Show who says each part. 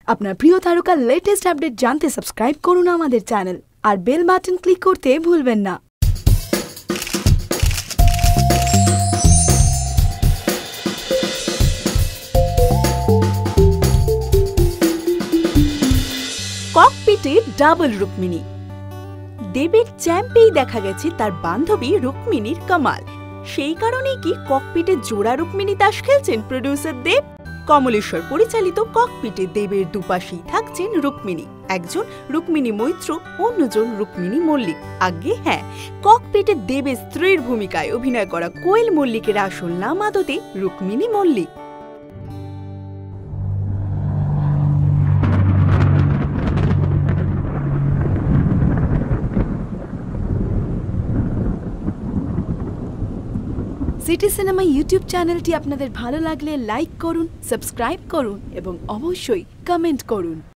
Speaker 1: আপনার প্রিয় তারকার লেটেস্ট আপডেট জানতে সাবস্ক্রাইব করুন আমাদের চ্যানেল আর বেল বাটন ক্লিক করতে ভুলবেন না।
Speaker 2: ককপিটে ডাবল রুক্মিণী। দেবের চ্যাম্পেই দেখা গেছে তার বান্ধবী রুক্মিণীর কামাল। সেই কারণেই কি ককপিটে জোড়া রুক্মিণী তাস খেলছেন প্রডিউসার দেব। কমলেশ্বর পরিচালিত ককপিটে দেবের দুপাশেই থাকছেন রুক্মিণী। একজন রুক্মিণী মৈত্র, অন্যজন রুক্মিণী মল্লিক। আজ্ঞে হ্যাঁ, ককপিটে দেবের স্ত্রীর ভূমিকায় অভিনয় করা কোয়েল মল্লিকের আসল নাম আদতে Rukmini Mallick.
Speaker 1: City cinema YouTube চ্যানেলটি আপনাদের ভালো লাগলে লাইক করুন, সাবস্ক্রাইব করুন এবং অবশ্যই কমেন্ট করুন।